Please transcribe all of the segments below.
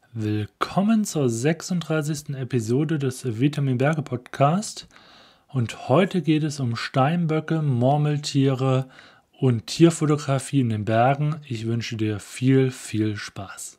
Willkommen zur 36. Episode des Vitamin Berge Podcast. Und heute geht es um Steinböcke, Murmeltiere und Tierfotografie in den Bergen. Ich wünsche dir viel, viel Spaß.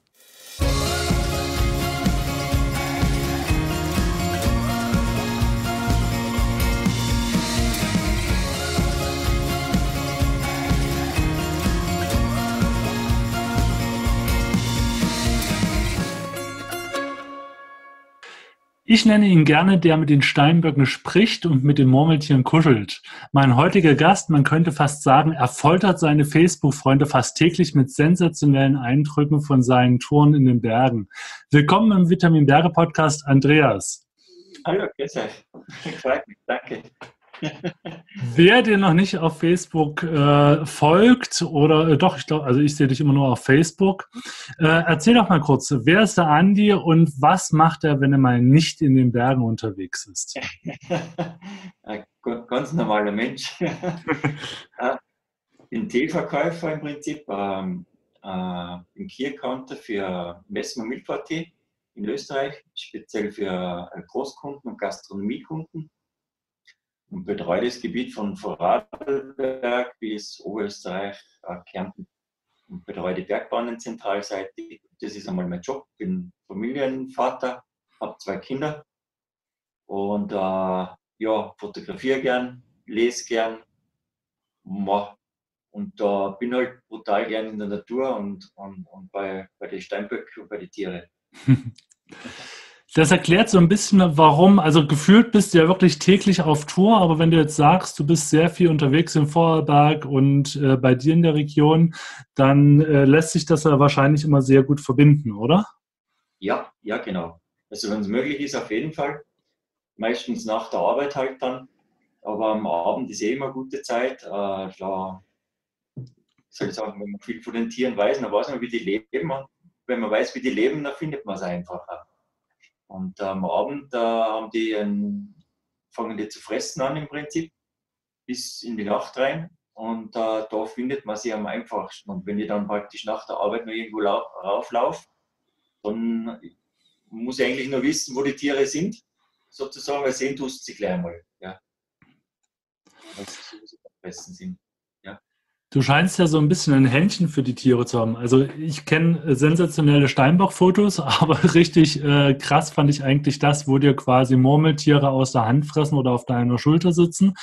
Ich nenne ihn gerne, der mit den Steinböcken spricht und mit den Murmeltieren kuschelt. Mein heutiger Gast, man könnte fast sagen, er foltert seine Facebook-Freunde fast täglich mit sensationellen Eindrücken von seinen Touren in den Bergen. Willkommen im Vitamin Berge Podcast, Andreas. Hallo, grüß euch. Freut mich, danke. Wer dir noch nicht auf Facebook folgt oder doch, ich glaube, also ich sehe dich immer nur auf Facebook. Erzähl doch mal kurz, wer ist der Andi und was macht er, wenn er mal nicht in den Bergen unterwegs ist? Ein ganz normaler Mensch. Ich bin Teeverkäufer im Prinzip, im Key-Counter für Messmer Milchquartier in Österreich, speziell für Großkunden und Gastronomiekunden. Und betreue das Gebiet von Vorarlberg bis Oberösterreich, Kärnten und betreue die Bergbahnen zentralseitig. Das ist einmal mein Job. Ich bin Familienvater, habe 2 Kinder und fotografiere gern, lese gern und bin halt brutal gern in der Natur und bei den Steinböcken und bei den Tieren. Das erklärt so ein bisschen, warum, also gefühlt bist du ja wirklich täglich auf Tour, aber wenn du jetzt sagst, du bist sehr viel unterwegs in Vorarlberg und bei dir in der Region, dann lässt sich das ja wahrscheinlich immer sehr gut verbinden, oder? Ja, genau. Also wenn es möglich ist, auf jeden Fall. Meistens nach der Arbeit halt dann, aber am Abend ist immer eine gute Zeit. Da soll ich sagen, wenn man viel von den Tieren weiß, dann weiß man, wie die leben. Und wenn man weiß, wie die leben, dann findet man es einfacher. Und am Abend fangen die zu fressen an im Prinzip, bis in die Nacht rein. Und da findet man sie am einfachsten. Und wenn ich dann praktisch nach der Arbeit noch irgendwo rauflaufe, dann muss ich eigentlich nur wissen, wo die Tiere sind, sozusagen, weil sehen tust sie gleich mal. Ja. Weil sie am besten sind. Du scheinst ja so ein bisschen ein Händchen für die Tiere zu haben. Also ich kenne sensationelle Steinbock-Fotos, aber richtig krass fand ich eigentlich das, wo dir quasi Murmeltiere aus der Hand fressen oder auf deiner Schulter sitzen.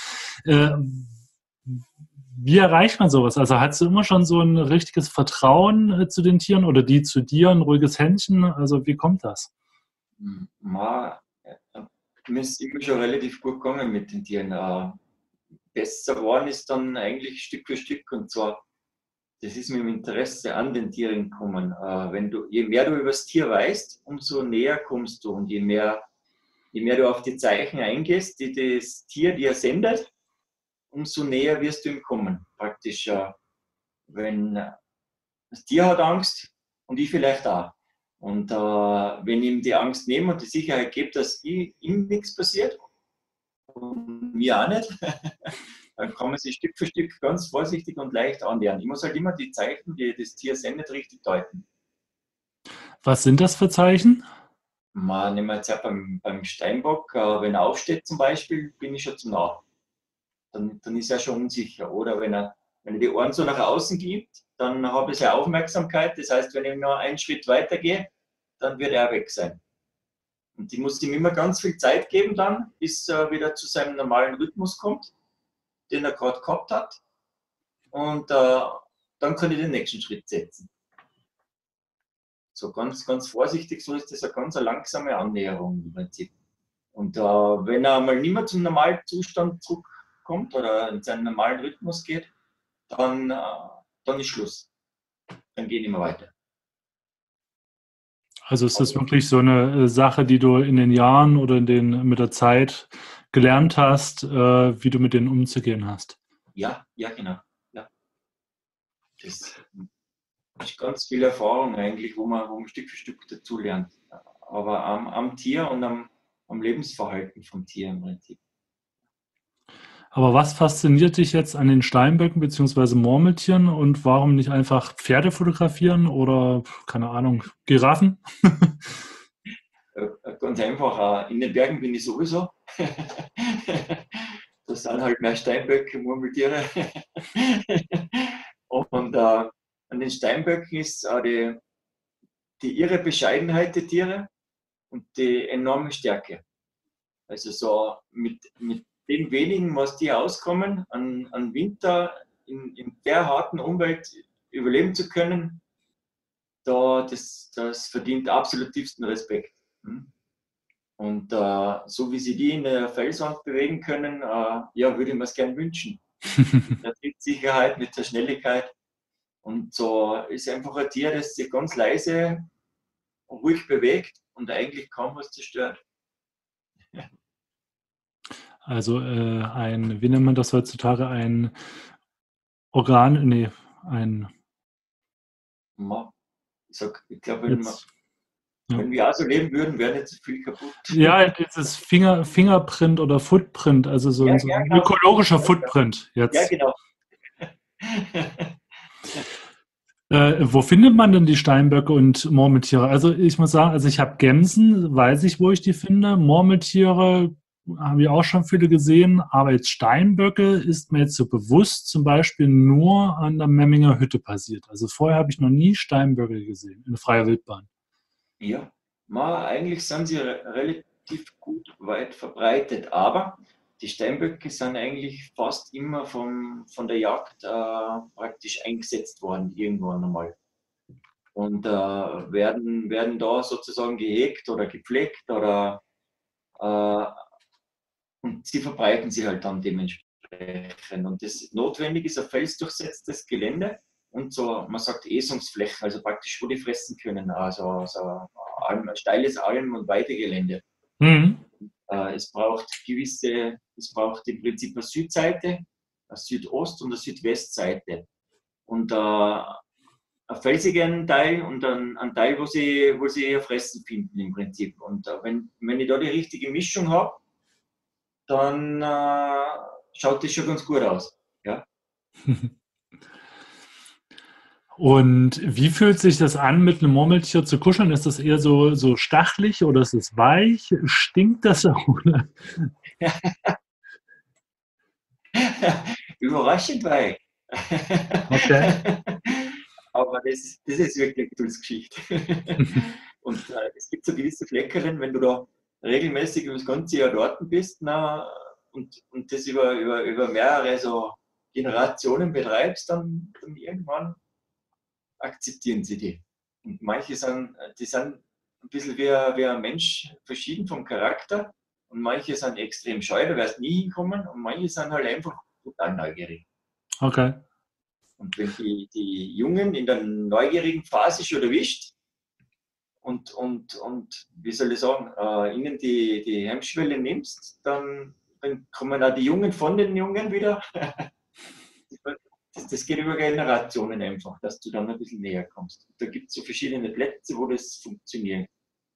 Wie erreicht man sowas? Also hast du immer schon so ein richtiges Vertrauen zu den Tieren oder die zu dir, ein ruhiges Händchen? Also wie kommt das? Mir ist immer schon relativ gut gegangen mit den Tieren. Besser geworden ist dann eigentlich Stück für Stück, und zwar, das ist mit dem Interesse an den Tieren gekommen. Je mehr du über das Tier weißt, umso näher kommst du, und je mehr du auf die Zeichen eingehst, die das Tier dir sendet, umso näher wirst du ihm kommen. Praktisch, wenn das Tier hat Angst und ich vielleicht auch. Und wenn ich ihm die Angst nehme und die Sicherheit gebe, dass ihm nichts passiert und mir auch nicht, dann kann man sich Stück für Stück ganz vorsichtig und leicht annähern. Ich muss halt immer die Zeichen, die das Tier sendet, richtig deuten. Was sind das für Zeichen? Nehmen wir jetzt ja beim Steinbock, wenn er aufsteht zum Beispiel, bin ich schon zum Nah. Dann ist er schon unsicher. Oder wenn er die Ohren so nach außen gibt, dann habe ich seine Aufmerksamkeit. Das heißt, wenn ich nur einen Schritt weiter gehe, dann wird er weg sein. Und ich muss ihm immer ganz viel Zeit geben dann, bis er wieder zu seinem normalen Rhythmus kommt, den er gerade gehabt hat. Und dann kann ich den nächsten Schritt setzen. So ganz, ganz vorsichtig, so ist das eine ganz langsame Annäherung im Prinzip. Und wenn er mal nicht mehr zum normalen Zustand zurückkommt oder in seinen normalen Rhythmus geht, dann ist Schluss. Dann geht nicht mehr weiter. Also ist das wirklich so eine Sache, die du in den Jahren oder mit der Zeit gelernt hast, wie du mit denen umzugehen hast? Ja, genau. Ja. Das ist ganz viel Erfahrung eigentlich, wo man Stück für Stück dazu lernt. Aber am Tier und am Lebensverhalten vom Tier im Prinzip. Aber was fasziniert dich jetzt an den Steinböcken bzw. Murmeltieren und warum nicht einfach Pferde fotografieren oder, keine Ahnung, Giraffen? Ganz einfach, in den Bergen bin ich sowieso. Das sind halt mehr Steinböcke, Murmeltiere. Und an den Steinböcken ist die irre Bescheidenheit der Tiere und die enorme Stärke. Also so mit dem wenigen, was die auskommen, an Winter in der harten Umwelt überleben zu können, das verdient absolut tiefsten Respekt. Und so wie sie die in der Felswand bewegen können, ja, würde ich mir es gern wünschen. Mit der Trittsicherheit, mit der Schnelligkeit. Und so ist einfach ein Tier, das sich ganz leise, ruhig bewegt und eigentlich kaum was zerstört. Also wie nennt man das heutzutage, ein Organ, nee, ein, Ich glaube, jetzt, ja. wenn wir auch so leben würden, wäre nicht so viel kaputt. Ja, dieses Fingerprint oder Footprint, also so Ja, so ja, ein genau. ökologischer Footprint Ja, jetzt. genau. Wo findet man denn die Steinböcke und Murmeltiere? Also ich muss sagen, also ich habe Gämsen, weiß ich, wo ich die finde. Murmeltiere habe ich auch schon viele gesehen, aber jetzt Steinböcke ist mir jetzt so bewusst zum Beispiel nur an der Memminger Hütte passiert. Also vorher habe ich noch nie Steinböcke gesehen in freier Wildbahn. Ja, eigentlich sind sie relativ gut weit verbreitet, aber die Steinböcke sind eigentlich fast immer von der Jagd praktisch eingesetzt worden, irgendwann einmal. Und werden da sozusagen gehegt oder gepflegt oder äh, und sie verbreiten sich halt dann dementsprechend. Und das notwendig ist ein felsdurchsetztes Gelände und so, man sagt Esungsflächen, also praktisch, wo die fressen können, also steiles Alm- und Weidegelände. Mhm. Es braucht im Prinzip eine Südseite, eine Südost- und eine Südwestseite. Und einen felsigen Teil und einen Teil, wo sie ihr Fressen finden im Prinzip. Und wenn ich da die richtige Mischung habe, dann schaut das schon ganz gut aus. Ja? Und wie fühlt sich das an, mit einem Murmeltier zu kuscheln? Ist das eher so stachelig oder ist es weich? Stinkt das auch? Überraschend weit. Okay. Aber das ist wirklich eine Geschichte. Und es gibt so gewisse Fleckerchen, wenn du da regelmäßig über das ganze Jahr dort bist und das über mehrere so Generationen betreibst, dann irgendwann akzeptieren sie die. Und die sind ein bisschen wie ein Mensch, verschieden vom Charakter. Und manche sind extrem scheu, da wirst du nie hinkommen. Und manche sind halt einfach total neugierig. Okay. Und wenn die Jungen in der neugierigen Phase schon erwischt und wie soll ich sagen, ihnen die Hemmschwelle nimmst, dann kommen auch die Jungen von den Jungen wieder. Das geht über Generationen einfach, dass du dann ein bisschen näher kommst. Da gibt es so verschiedene Plätze, wo das funktioniert.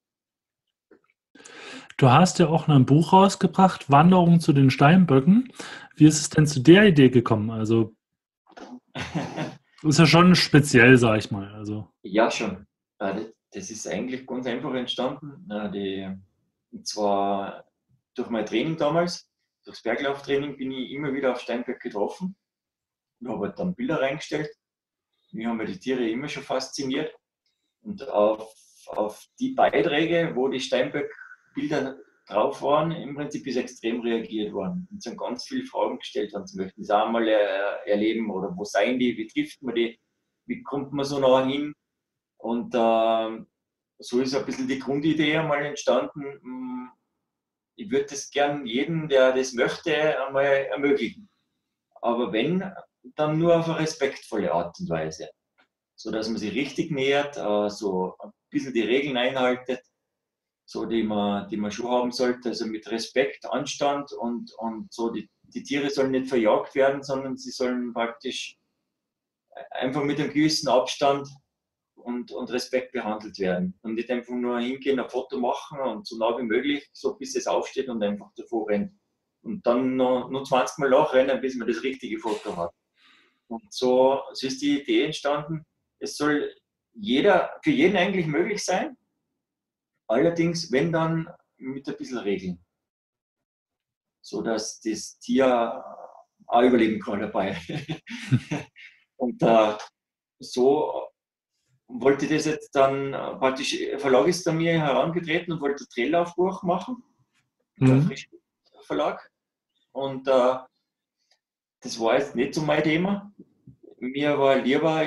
Du hast ja auch ein Buch rausgebracht, Wanderung zu den Steinböcken. Wie ist es denn zu der Idee gekommen? Also ist ja schon speziell, sag ich mal. Also. Ja, schon. Das ist eigentlich ganz einfach entstanden. Und zwar durch mein Training damals, durchs Berglauftraining, bin ich immer wieder auf Steinböcke getroffen und habe halt dann Bilder reingestellt. Mich haben die Tiere immer schon fasziniert. Und auf die Beiträge, wo die Steinböck-Bilder drauf waren, im Prinzip ist extrem reagiert worden. Und sind ganz viele Fragen gestellt worden. Sie möchten das auch mal erleben oder wo seien die, wie trifft man die, wie kommt man so nah hin? Und so ist ein bisschen die Grundidee einmal entstanden. Ich würde das gern jedem, der das möchte, einmal ermöglichen. Aber wenn, dann nur auf eine respektvolle Art und Weise. So dass man sich richtig nähert, so ein bisschen die Regeln einhaltet, so die man schon haben sollte, also mit Respekt, Anstand und so, die Tiere sollen nicht verjagt werden, sondern sie sollen praktisch einfach mit einem gewissen Abstand und Respekt behandelt werden. Und nicht einfach nur hingehen, ein Foto machen und so nah wie möglich, so bis es aufsteht und einfach davor rennt. und dann noch 20 Mal nachrennen, bis man das richtige Foto hat. Und so ist die Idee entstanden, es soll für jeden eigentlich möglich sein, allerdings, wenn dann mit ein bisschen Regeln, sodass das Tier auch überleben kann dabei. Und so wollte ich das jetzt dann praktisch, Verlag ist an mir herangetreten und wollte ein Traillaufbuch machen, der Frischverlag. Und das war jetzt nicht so mein Thema. Mir war lieber,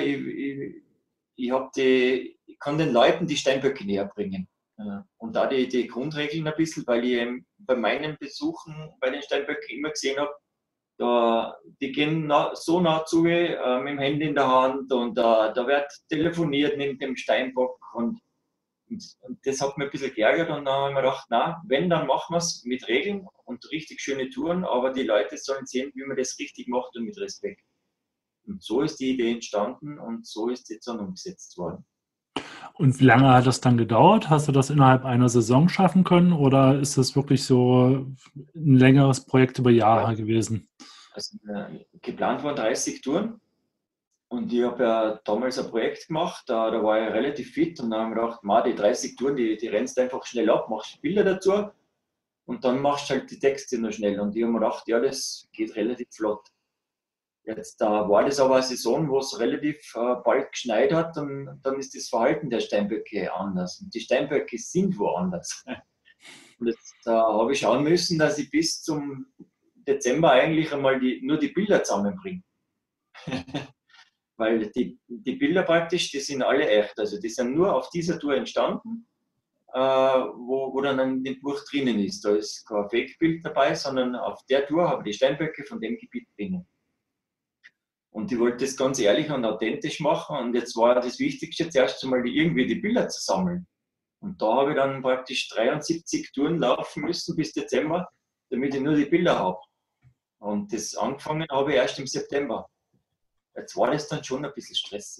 ich kann den Leuten die Steinböcke näher bringen. Und da die Grundregeln ein bisschen, weil ich bei meinen Besuchen bei den Steinböcken immer gesehen habe, die gehen so nah zu mit dem Handy in der Hand und da wird telefoniert neben dem Steinbock und das hat mir ein bisschen geärgert und dann habe ich mir gedacht, na, wenn, dann machen wir es mit Regeln und richtig schöne Touren, aber die Leute sollen sehen, wie man das richtig macht und mit Respekt. Und so ist die Idee entstanden und so ist jetzt dann umgesetzt worden. Und wie lange hat das dann gedauert? Hast du das innerhalb einer Saison schaffen können oder ist das wirklich so ein längeres Projekt über Jahre gewesen? Also geplant waren 30 Touren und ich habe ja damals ein Projekt gemacht, da war ich relativ fit und dann habe ich mir gedacht, die 30 Touren, die rennst einfach schnell ab, machst Bilder dazu und dann machst du halt die Texte noch schnell. Und ich habe mir gedacht, ja, das geht relativ flott. Jetzt war das aber eine Saison, wo es relativ bald geschneit hat und dann ist das Verhalten der Steinböcke anders. Und die Steinböcke sind woanders. Und jetzt habe ich schauen müssen, dass ich bis zum Dezember eigentlich einmal nur die Bilder zusammenbringe. Weil die Bilder praktisch, die sind alle echt. Also die sind nur auf dieser Tour entstanden, wo dann in dem Buch drinnen ist. Da ist kein Fake-Bild dabei, sondern auf der Tour habe ich die Steinböcke von dem Gebiet drinnen. Und ich wollte das ganz ehrlich und authentisch machen. Und jetzt war das Wichtigste, zuerst einmal irgendwie die Bilder zu sammeln. Und da habe ich dann praktisch 73 Touren laufen müssen bis Dezember, damit ich nur die Bilder habe. Und das angefangen habe ich erst im September. Jetzt war das dann schon ein bisschen stressig.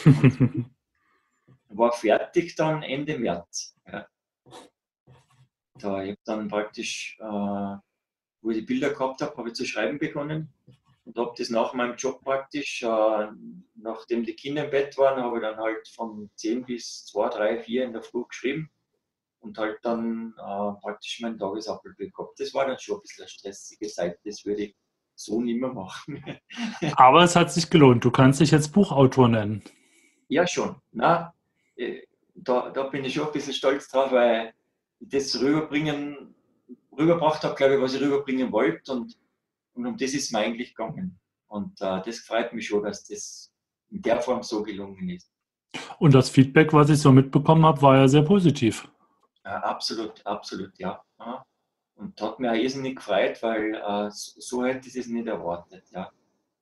War fertig dann Ende März. Ja. Ich habe dann praktisch, wo ich die Bilder gehabt habe, habe ich zu schreiben begonnen. Und habe das nach meinem Job praktisch, nachdem die Kinder im Bett waren, habe ich dann halt von 10 bis 2, 3, 4 in der Früh geschrieben und halt dann praktisch meinen Tagesablauf gehabt. Das war dann schon ein bisschen eine stressige Zeit, das würde ich so nicht mehr machen. Aber es hat sich gelohnt. Du kannst dich jetzt Buchautor nennen. Ja, schon. Na, da bin ich schon ein bisschen stolz drauf, weil ich das rübergebracht habe, glaube ich, was ich rüberbringen wollte und um das ist mir eigentlich gegangen. Und das freut mich schon, dass das in der Form so gelungen ist. Und das Feedback, was ich so mitbekommen habe, war ja sehr positiv. Absolut, absolut, ja. Und hat mir auch irrsinnig gefreut, weil so hätte ich es nicht erwartet, ja.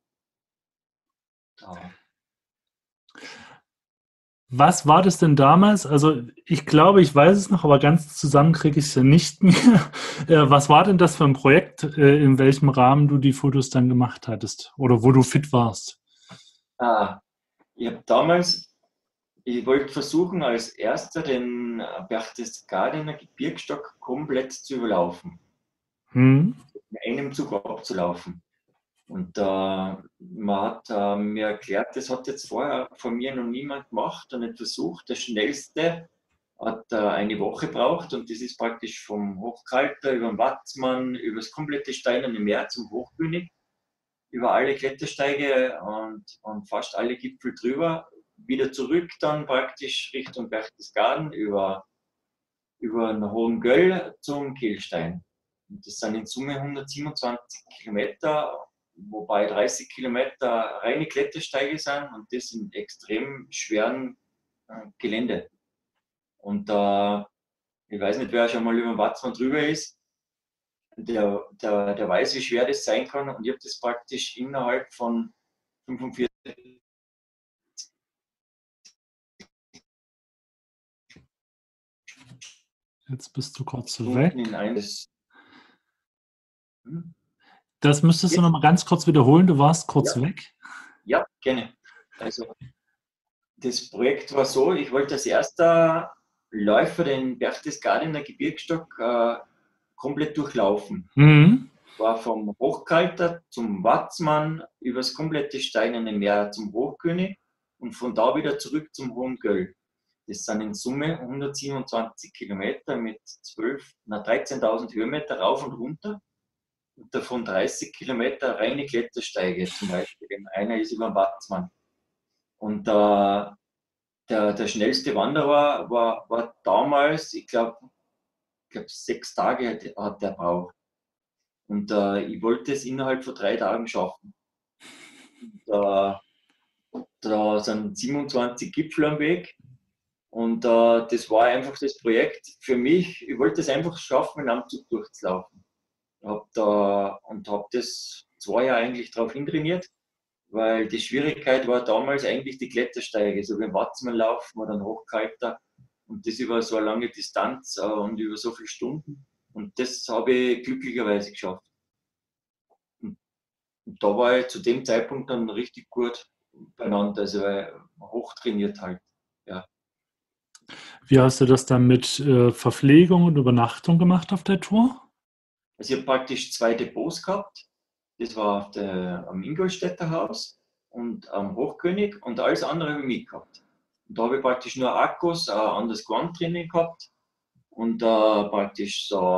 Was war das denn damals? Also ich glaube, ich weiß es noch, aber ganz zusammen kriege ich es ja nicht mehr. Was war denn das für ein Projekt, in welchem Rahmen du die Fotos dann gemacht hattest oder wo du fit warst? Ich habe damals, ich wollte versuchen, als erster den Berchtesgadener Gebirgsstock komplett zu überlaufen. In einem Zug abzulaufen. Und man hat mir erklärt, das hat jetzt vorher von mir noch niemand gemacht und nicht versucht. Der schnellste hat eine Woche gebraucht und das ist praktisch vom Hochkalter über den Watzmann, über das komplette Steinerne Meer zum Hochkönig, über alle Klettersteige und fast alle Gipfel drüber, wieder zurück dann praktisch Richtung Berchtesgaden über den Hohen Göll zum Kehlstein. Und das sind in Summe 127 Kilometer, wobei 30 Kilometer reine Klettersteige sind und das in extrem schweren Gelände. Und ich weiß nicht, wer schon mal über den Watzmann drüber ist, der weiß, wie schwer das sein kann. Und ich habe das praktisch innerhalb von 45 Jetzt bist du kurz weg. in eines. Das müsstest du noch mal ganz kurz wiederholen. Du warst kurz weg. Ja, gerne. Also das Projekt war so, ich wollte als erster Läufer den Berchtesgadener Gebirgsstock komplett durchlaufen. war vom Hochkalter zum Watzmann über das komplette Steinerne Meer zum Hochkönig und von da wieder zurück zum Hohen Göll. Das sind in Summe 127 Kilometer mit 13.000 Höhenmeter rauf und runter und davon 30 Kilometer reine Klettersteige zum Beispiel. Einer ist über den Watzmann. Und der schnellste Wanderer war damals, ich glaube, 6 Tage hat der braucht. Und ich wollte es innerhalb von 3 Tagen schaffen. Da, da sind 27 Gipfel am Weg. Und das war einfach das Projekt für mich. Ich wollte es einfach schaffen, einen Anzug durchzulaufen. Hab das 2 Jahre eigentlich darauf hintrainiert, weil die Schwierigkeit war damals eigentlich die Klettersteige, so wie im Watzmannlauf, war dann Hochkalter und das über so eine lange Distanz und über so viele Stunden. Und das habe ich glücklicherweise geschafft. Und da war ich zu dem Zeitpunkt dann richtig gut beieinander, also hochtrainiert halt. Ja. Wie hast du das dann mit Verpflegung und Übernachtung gemacht auf der Tour? Also ich habe praktisch 2 Depots gehabt. Das war am Ingolstädter Haus und am Hochkönig und alles andere habe ich mitgehabt. Und da habe ich praktisch nur Akkus, ein anderes Gewand drinnen gehabt und praktisch so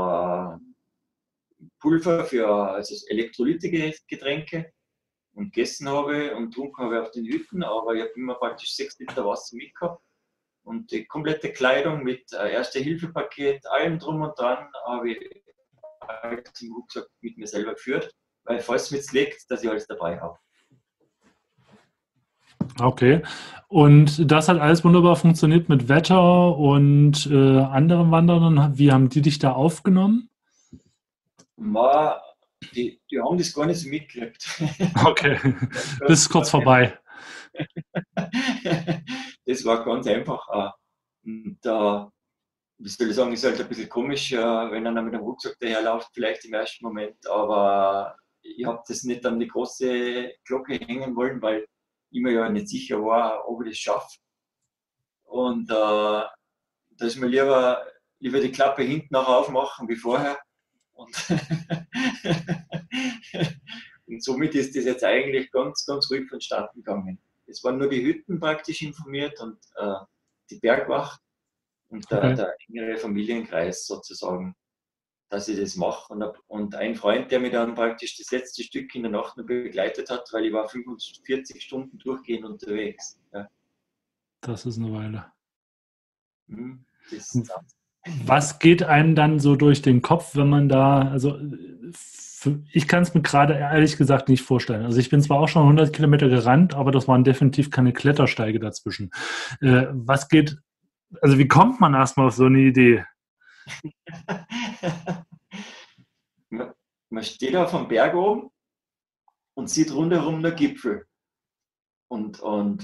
Pulver für also Elektrolyte-Getränke und gegessen habe und getrunken habe ich auf den Hütten, aber ich habe immer praktisch 6 Liter Wasser mitgehabt und die komplette Kleidung mit Erste-Hilfe-Paket, allem drum und dran habe ich alles im Rucksack mit mir selber geführt, weil falls es mir jetzt liegt, dass ich alles dabei habe. Okay. Und das hat alles wunderbar funktioniert mit Wetter und anderen Wanderern. Wie haben die dich da aufgenommen? Die haben das gar nicht so mitgekriegt. Okay, das ist kurz vorbei. Das war ganz einfach. Und wie soll ich sagen, ist halt ein bisschen komisch, wenn einer mit einem Rucksack daherläuft, vielleicht im ersten Moment, aber ich habe das nicht an die große Glocke hängen wollen, weil ich mir ja nicht sicher war, ob ich das schaffe. Und da ist mir lieber die Klappe hinten noch aufmachen wie vorher. Und, und somit ist das jetzt eigentlich ganz, ganz ruhig vonstatten gegangen. Es waren nur die Hütten praktisch informiert und die Bergwacht und Okay. der engere Familienkreis sozusagen, dass ich das mache. Und ein Freund, der mich dann praktisch das letzte Stück in der Nacht noch begleitet hat, weil ich war 45 Stunden durchgehend unterwegs. Ja. Das ist eine Weile. Das, Was geht einem dann so durch den Kopf, wenn man da, also ich kann es mir gerade ehrlich gesagt nicht vorstellen. Also ich bin zwar auch schon 100 Kilometer gerannt, aber das waren definitiv keine Klettersteige dazwischen. Was geht, also wie kommt man erstmal auf so eine Idee? man steht auf dem Berg oben und sieht rundherum der Gipfel. Und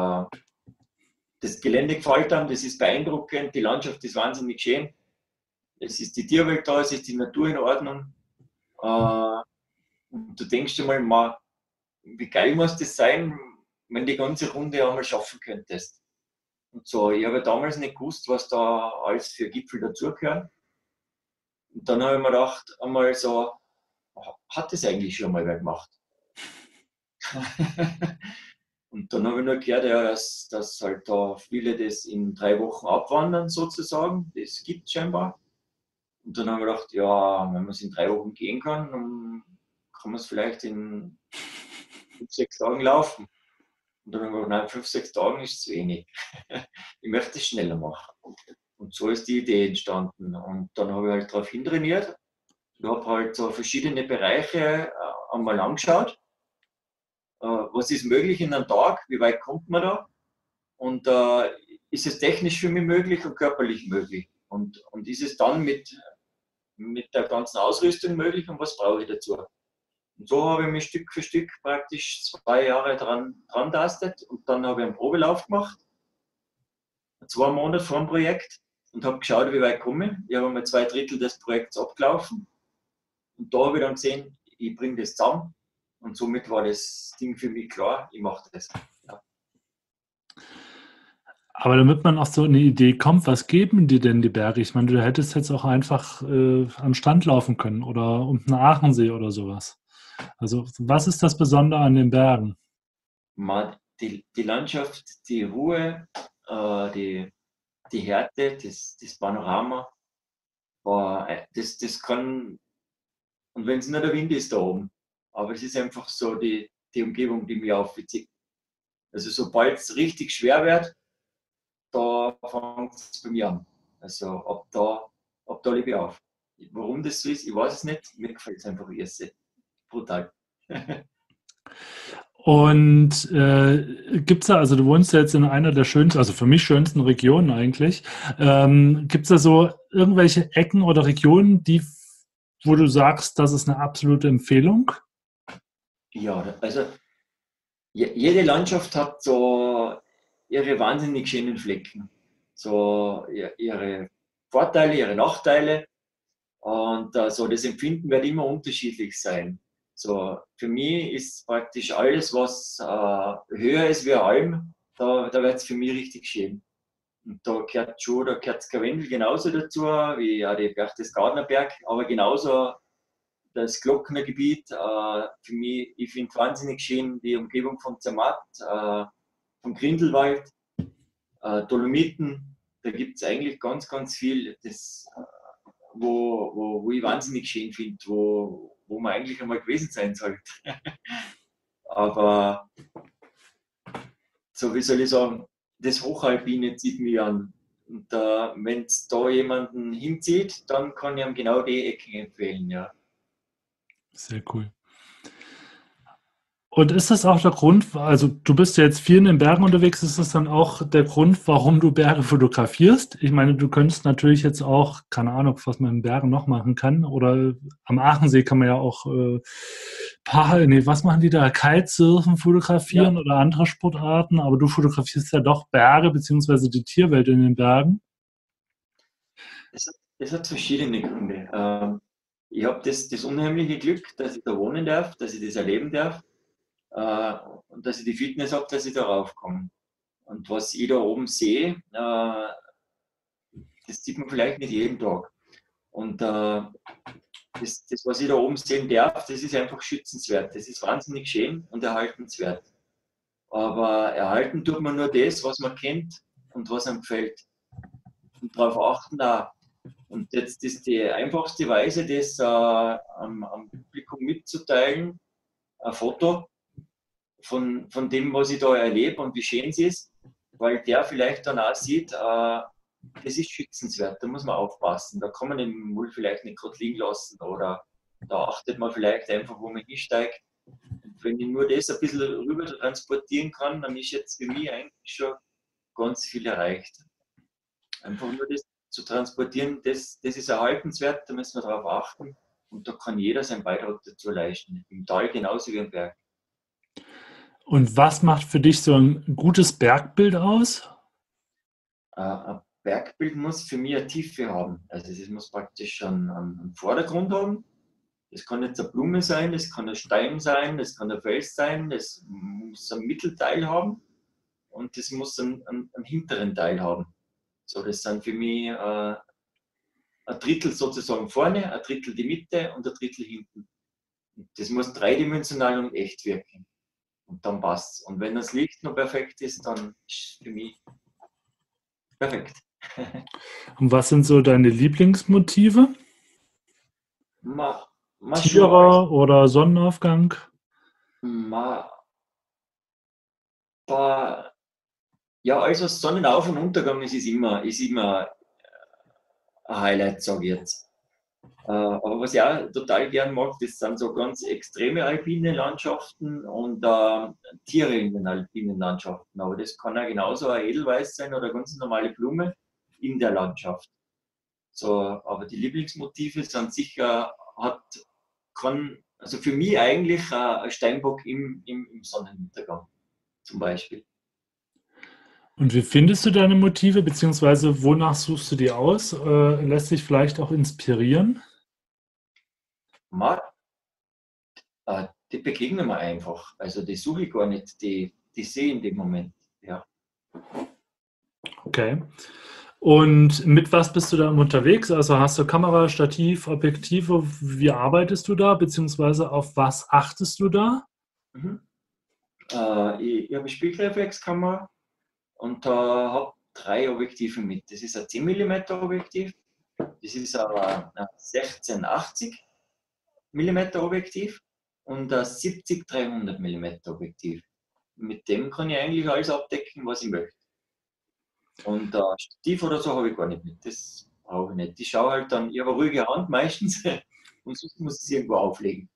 das Gelände gefällt einem, das ist beeindruckend, die Landschaft ist wahnsinnig schön. Es ist die Tierwelt da, es ist die Natur in Ordnung. Und du denkst dir mal, wie geil muss das sein, wenn die ganze Runde einmal schaffen könntest. Und so, ich habe damals nicht gewusst, was da alles für Gipfel dazugehören. Und dann habe ich mir gedacht, einmal so, hat das eigentlich schon mal wer gemacht? Und dann habe ich nur gehört, ja, dass halt da viele das in 3 Wochen abwandern sozusagen. Das gibt es scheinbar. Und dann habe ich gedacht, ja, wenn man es in 3 Wochen gehen kann, dann kann man es vielleicht in 5, 6 Tagen laufen. Und dann habe ich gedacht, nein, 5, 6 Tagen ist zu wenig. Ich möchte es schneller machen. Und so ist die Idee entstanden. Und dann habe ich halt darauf hintrainiert. Ich habe halt so verschiedene Bereiche einmal angeschaut. Was ist möglich in einem Tag? Wie weit kommt man da? Und ist es technisch für mich möglich und körperlich möglich? Und ist es dann mit der ganzen Ausrüstung möglich und was brauche ich dazu? Und so habe ich mich Stück für Stück praktisch 2 Jahre dran tastet und dann habe ich einen Probelauf gemacht, 2 Monate vor dem Projekt und habe geschaut, wie weit ich komme. Ich habe einmal 2 Drittel des Projekts abgelaufen und da habe ich dann gesehen, ich bringe das zusammen und somit war das Ding für mich klar, ich mache das. Ja. Aber damit man auf so eine Idee kommt, was geben dir denn die Berge? Ich meine, du hättest jetzt auch einfach am Strand laufen können oder um den Aachensee oder sowas. Also, was ist das Besondere an den Bergen? Die Landschaft, die Ruhe, die Härte, das Panorama, das kann, und wenn es nur der Wind ist da oben, aber es ist einfach so die Umgebung, die mich aufzieht. Also sobald es richtig schwer wird, da fängt es bei mir an. Also ab da lebe ich auf. Warum das so ist, ich weiß es nicht. Mir gefällt es einfach irrsinnig. Brutal. Und gibt es da, also du wohnst ja jetzt in einer der schönsten, also für mich schönsten Regionen eigentlich. Gibt es da so irgendwelche Ecken oder Regionen, wo du sagst, das ist eine absolute Empfehlung? Ja, also jede Landschaft hat so ihre wahnsinnig schönen Flecken. So ihre Vorteile, ihre Nachteile. Und so das Empfinden wird immer unterschiedlich sein. So, für mich ist praktisch alles, was höher ist wie eine Alm, da wird es für mich richtig schön. Und da gehört das Karwendel genauso dazu, wie auch die Berchtesgadenerberg, aber genauso das Glocknergebiet. Für mich, ich finde wahnsinnig schön die Umgebung von Zermatt, vom Grindelwald, Dolomiten. Da gibt es eigentlich ganz viel, wo ich wahnsinnig schön finde, wo man eigentlich einmal gewesen sein sollte. Aber so wie soll ich sagen, das Hochalpine zieht mich an. Und wenn es da jemanden hinzieht, dann kann ich ihm genau die Ecken empfehlen, ja. Sehr cool. Und ist das auch der Grund, also du bist ja jetzt viel in den Bergen unterwegs, ist das dann auch der Grund, warum du Berge fotografierst? Ich meine, du könntest natürlich jetzt auch, keine Ahnung, was man in Bergen noch machen kann, oder am Aachensee kann man ja auch nee, was machen die da? Kitesurfen Ja, fotografieren oder andere Sportarten, aber du fotografierst ja doch Berge beziehungsweise die Tierwelt in den Bergen. das hat verschiedene Gründe. Ich habe das unheimliche Glück, dass ich da wohnen darf, dass ich das erleben darf und dass ich die Fitness habe, dass ich darauf komme. Und was ich da oben sehe, das sieht man vielleicht nicht jeden Tag. Und was ich da oben sehen darf, das ist einfach schützenswert. Das ist wahnsinnig schön und erhaltenswert. Aber erhalten tut man nur das, was man kennt und was einem gefällt. Und darauf achten auch. Und jetzt ist die einfachste Weise, das am Publikum mitzuteilen, ein Foto von dem, was ich da erlebe und wie schön es ist, weil der vielleicht dann auch sieht, das ist schützenswert, da muss man aufpassen. Da kann man den Müll vielleicht nicht gerade liegen lassen oder da achtet man vielleicht einfach, wo man hinsteigt. Und wenn ich nur das ein bisschen rüber transportieren kann, dann ist jetzt für mich eigentlich schon ganz viel erreicht. Einfach nur das zu transportieren, das ist erhaltenswert, da müssen wir darauf achten und da kann jeder seinen Beitrag dazu leisten. Im Tal genauso wie im Berg. Und was macht für dich so ein gutes Bergbild aus? Ein Bergbild muss für mich eine Tiefe haben. Also es muss praktisch einen Vordergrund haben. Das kann jetzt eine Blume sein, das kann ein Stein sein, das kann ein Fels sein, das muss einen Mittelteil haben und das muss einen hinteren Teil haben. So, das sind für mich ein Drittel sozusagen vorne, ein Drittel die Mitte und ein Drittel hinten. Und das muss dreidimensional und echt wirken. Und dann passt es. Und wenn das Licht noch perfekt ist, dann ist es für mich perfekt. Und was sind so deine Lieblingsmotive? Ma, ma schon alles. Tiere oder Sonnenaufgang? Ma, pa, ja, also Sonnenauf- und Untergang ist immer ein Highlight, sage ich jetzt. Aber was ich auch total gern mag, das sind so ganz extreme alpine Landschaften und Tiere in den alpinen Landschaften. Aber das kann ja genauso ein Edelweiß sein oder eine ganz normale Blume in der Landschaft. So, aber die Lieblingsmotive sind sicher, also für mich eigentlich ein Steinbock im Sonnenuntergang zum Beispiel. Und wie findest du deine Motive, beziehungsweise wonach suchst du die aus? Lässt sich vielleicht auch inspirieren? Ma, die begegnen mir einfach. Also die suche ich gar nicht, die sehe ich in dem Moment. Ja. Okay. Und mit was bist du da unterwegs? Also hast du Kamera, Stativ, Objektive? Wie arbeitest du da? Beziehungsweise auf was achtest du da? Mhm. Ich habe eine Spiegelreflexkamera und da habe 3 Objektive mit. Das ist ein 10 mm Objektiv, das ist aber ein 1680 mm Objektiv und ein 70-300 mm Objektiv. Mit dem kann ich eigentlich alles abdecken, was ich möchte. Und Stativ oder so habe ich gar nicht mit. Das brauche ich nicht. Ich schaue halt dann, ich habe eine ruhige Hand meistens und sonst muss ich es irgendwo auflegen.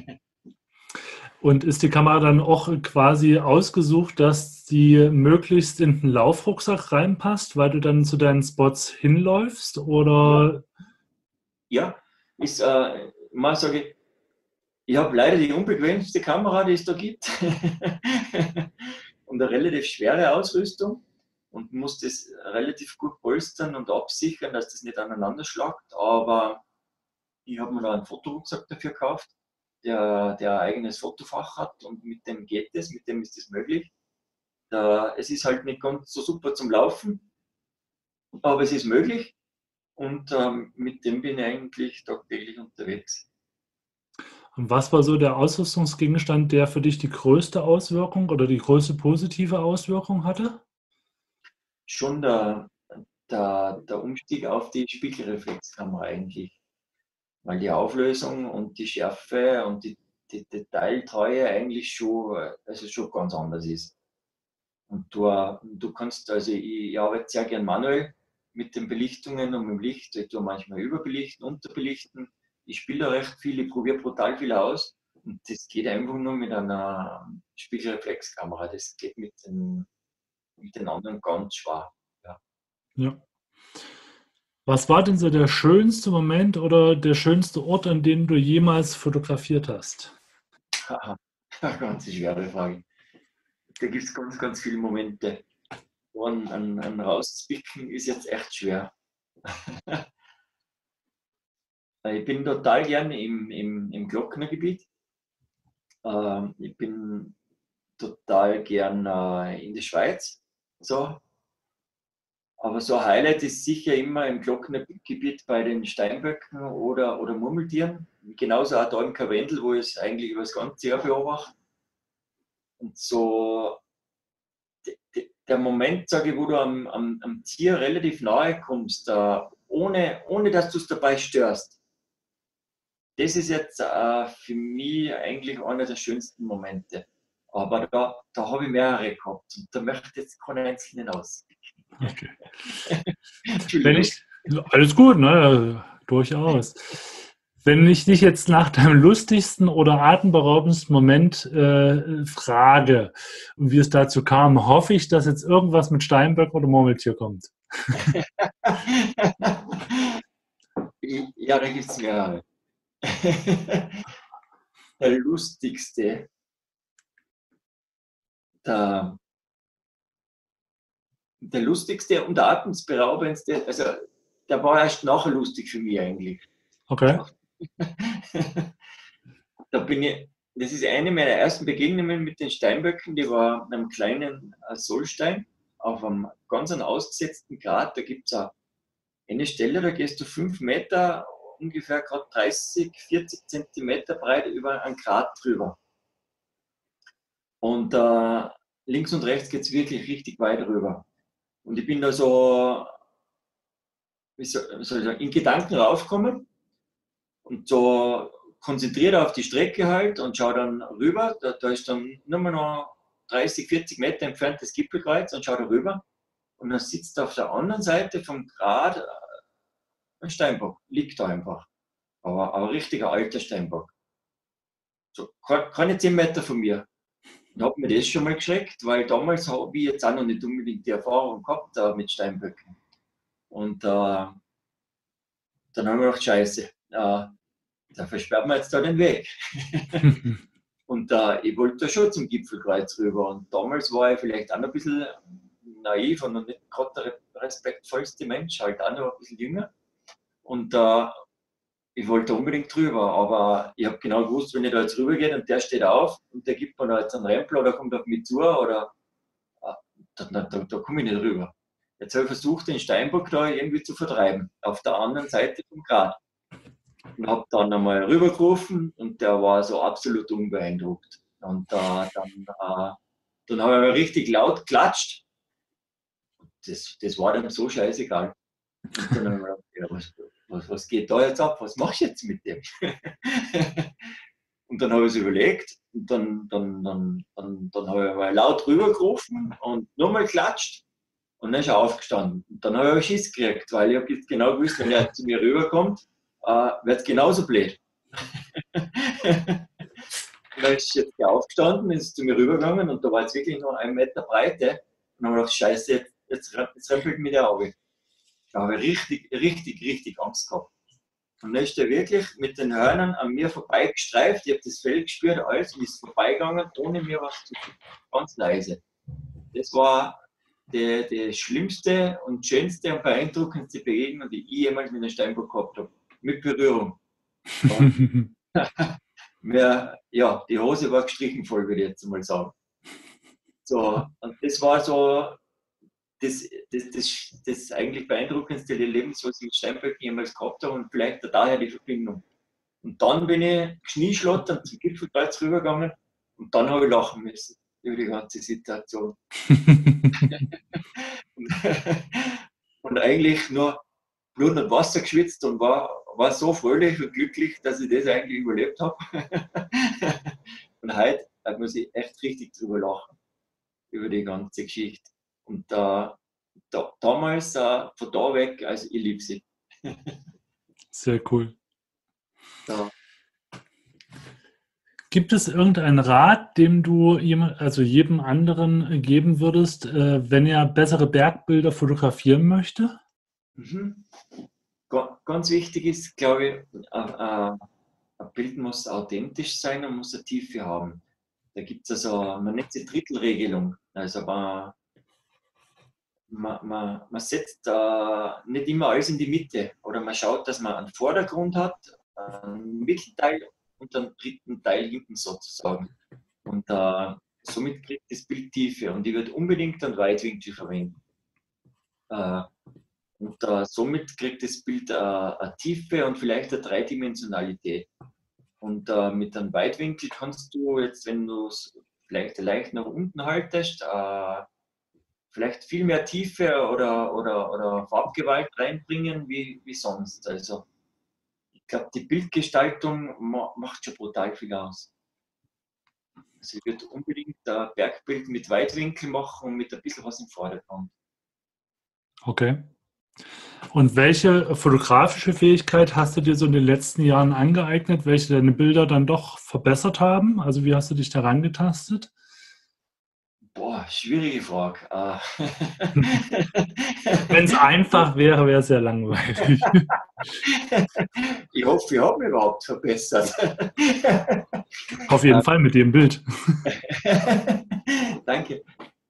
Und ist die Kamera dann auch quasi ausgesucht, dass die möglichst in den Laufrucksack reinpasst, weil du dann zu deinen Spots hinläufst? Ja, Oder ja. Ist, mal sage ich habe leider die unbequemste Kamera, die es da gibt. Und eine relativ schwere Ausrüstung und muss das relativ gut polstern und absichern, dass das nicht aneinander schlagt. Aber ich habe mir da einen Fotorucksack dafür gekauft, der ein eigenes Fotofach hat und mit dem geht es, mit dem ist es möglich. Es ist halt nicht ganz so super zum Laufen, aber es ist möglich und mit dem bin ich eigentlich tagtäglich unterwegs. was war so der Ausrüstungsgegenstand, der für dich die größte Auswirkung oder die größte positive Auswirkung hatte? Schon der Umstieg auf die Spiegelreflexkamera eigentlich, weil die Auflösung und die Schärfe und die Detailtreue eigentlich schon ganz anders ist. Und du kannst, also ich arbeite sehr gern manuell mit den Belichtungen und mit dem Licht. Ich tue manchmal überbelichten, unterbelichten. Ich spiele da recht viel, ich probiere brutal viel aus. Und das geht einfach nur mit einer Spiegelreflexkamera. Das geht mit den anderen ganz schwer. Ja. Ja. Was war denn so der schönste Moment oder der schönste Ort, an dem du jemals fotografiert hast? Ganz schwere Frage. Da gibt es ganz, ganz viele Momente. Einen rauszupicken ist jetzt echt schwer. Ich bin total gerne im Glocknergebiet. Ich bin total gern in der Schweiz. So. Aber so ein Highlight ist sicher immer im Glocknergebiet bei den Steinböcken oder Murmeltieren. Genauso auch da im Karwendel, wo ich es eigentlich über das ganze Jahr beobachte. Und so der Moment, sage ich, wo du am Tier relativ nahe kommst, ohne dass du es dabei störst, das ist jetzt für mich eigentlich einer der schönsten Momente. Aber da habe ich mehrere gehabt und da möchte ich jetzt keinen einzelnen aus. Okay. Wenn Entschuldigung. ich, alles gut, ne? Durchaus. Wenn ich dich jetzt nach deinem lustigsten oder atemberaubendsten Moment frage und wie es dazu kam, hoffe ich, dass jetzt irgendwas mit Steinböck oder Murmeltier kommt. Ja, da gibt es mehrere. Der lustigste, der, der lustigste und der atemberaubendste, also der war erst nachher lustig für mich eigentlich. Okay. Da bin ich, das ist eine meiner ersten Begegnungen mit den Steinböcken, die war an einem kleinen Sollstein auf einem ganz ausgesetzten Grat. Da gibt es eine Stelle, da gehst du 5 Meter, ungefähr gerade 30, 40 Zentimeter breit über einen Grat drüber. Und links und rechts geht es wirklich richtig weit rüber. Und ich bin da so, wie soll ich sagen, in Gedanken raufgekommen und so konzentriert auf die Strecke halt und schaue dann rüber. Da ist dann nur noch 30, 40 Meter entfernt das Gipfelkreuz und schaue da rüber. Und dann sitzt auf der anderen Seite vom Grat ein Steinbock, liegt da einfach. Aber richtiger alter Steinbock. So, keine 10 Meter von mir. Und habe mir das schon mal geschreckt, weil damals habe ich jetzt auch noch nicht unbedingt die Erfahrung gehabt mit Steinböcken. Und dann haben wir gedacht, Scheiße, da versperrt man jetzt da den Weg. Und ich wollte da schon zum Gipfelkreuz rüber. Und damals war ich vielleicht auch noch ein bisschen naiv und noch nicht gerade der respektvollste Mensch, halt auch noch ein bisschen jünger. Und ich wollte unbedingt drüber, aber ich habe genau gewusst, wenn ich da jetzt rübergehe und der steht auf und der gibt mir da jetzt einen Rempler oder kommt auf mich zu oder da komme ich nicht rüber. Jetzt habe ich versucht, den Steinbock da irgendwie zu vertreiben, auf der anderen Seite vom Grat. Und habe dann einmal rübergerufen und der war so absolut unbeeindruckt. Und dann habe ich richtig laut geklatscht. Das war dann so scheißegal. Und dann habe ich gedacht, ja, was geht da jetzt ab? Was machst du jetzt mit dem? Und dann habe ich es überlegt und dann habe ich mal laut rübergerufen und nochmal geklatscht und dann ist er aufgestanden. Und dann habe ich aber Schiss gekriegt, weil ich habe jetzt genau gewusst, wenn er zu mir rüberkommt, wird es genauso blöd. Und dann ist jetzt aufgestanden, ist zu mir rübergegangen und da war jetzt wirklich nur 1 Meter Breite. Und dann habe ich gedacht, Scheiße, jetzt rempelt mir der Auge. Da habe ich richtig Angst gehabt. Und dann ist der wirklich mit den Hörnern an mir vorbeigestreift. Ich habe das Fell gespürt, alles ist vorbeigegangen, ohne mir was zu tun. Ganz leise. Das war die schlimmste und schönste und beeindruckendste Begegnung, die ich jemals mit einem Steinbock gehabt habe. Mit Berührung. Ja, die Hose war gestrichen voll, würde ich jetzt mal sagen. So, und das war so das eigentlich beeindruckendste Erlebnis, was ich mit Steinböcken jemals gehabt habe und vielleicht daher die Verbindung. Und dann bin ich knieschlotternd zum Gipfelkreuz rübergegangen und dann habe ich lachen müssen über die ganze Situation. Und eigentlich nur Blut und Wasser geschwitzt und war so fröhlich und glücklich, dass ich das eigentlich überlebt habe. Und heute muss ich echt richtig drüber lachen, über die ganze Geschichte. Und damals von da weg, also ich liebe sie. Sehr cool. Ja. Gibt es irgendeinen Rat, den du jedem anderen geben würdest, wenn er bessere Bergbilder fotografieren möchte? Mhm. Ganz wichtig ist, glaube ich, ein Bild muss authentisch sein und muss eine Tiefe haben. Da gibt es also, man nennt sie Drittelregelung. Also man setzt nicht immer alles in die Mitte oder man schaut, dass man einen Vordergrund hat, einen Mittelteil und einen dritten Teil hinten sozusagen. Und somit kriegt das Bild Tiefe und ich würde unbedingt einen Weitwinkel verwenden. Und somit kriegt das Bild eine Tiefe und vielleicht eine Dreidimensionalität. Und mit einem Weitwinkel kannst du jetzt, wenn du es vielleicht leicht nach unten haltest, vielleicht viel mehr Tiefe oder Farbgewalt reinbringen wie sonst. Also ich glaube, die Bildgestaltung macht schon brutal viel aus. Also ich würde unbedingt ein Bergbild mit Weitwinkel machen und mit ein bisschen was im Vordergrund. Okay. Und welche fotografische Fähigkeit hast du dir so in den letzten Jahren angeeignet, welche deine Bilder dann doch verbessert haben? Also wie hast du dich daran getastet? Boah, schwierige Frage. Wenn es einfach wäre, wäre es sehr langweilig. Ich hoffe, ich habe mich überhaupt verbessert. Auf jeden Fall mit dem Bild. Danke.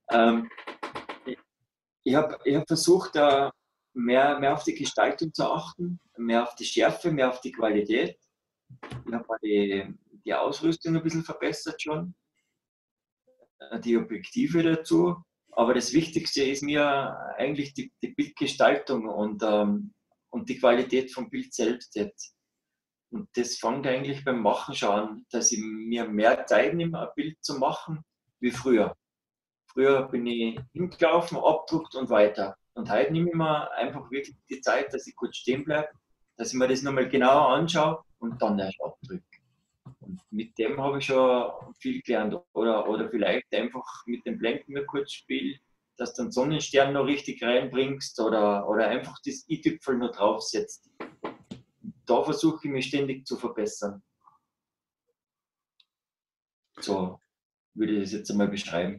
Ich hab versucht, mehr auf die Gestaltung zu achten, mehr auf die Schärfe, mehr auf die Qualität. Ich habe die Ausrüstung ein bisschen verbessert schon, die Objektive dazu. Aber das Wichtigste ist mir eigentlich die Bildgestaltung und die Qualität vom Bild selbst jetzt. Und das fängt eigentlich beim Machen schon an, dass ich mir mehr Zeit nehme, ein Bild zu machen, wie früher. Früher bin ich hingelaufen, abgedruckt und weiter. Und heute nehme ich mir einfach wirklich die Zeit, dass ich kurz stehen bleibe, dass ich mir das nochmal genauer anschaue und dann erst abdrücke. Und mit dem habe ich schon viel gelernt. Oder vielleicht einfach mit dem Blenden kurz spielen, dass du den Sonnenstern noch richtig reinbringst oder einfach das i-Tüpfel noch draufsetzt. Da versuche ich mich ständig zu verbessern. So würde ich das jetzt einmal beschreiben.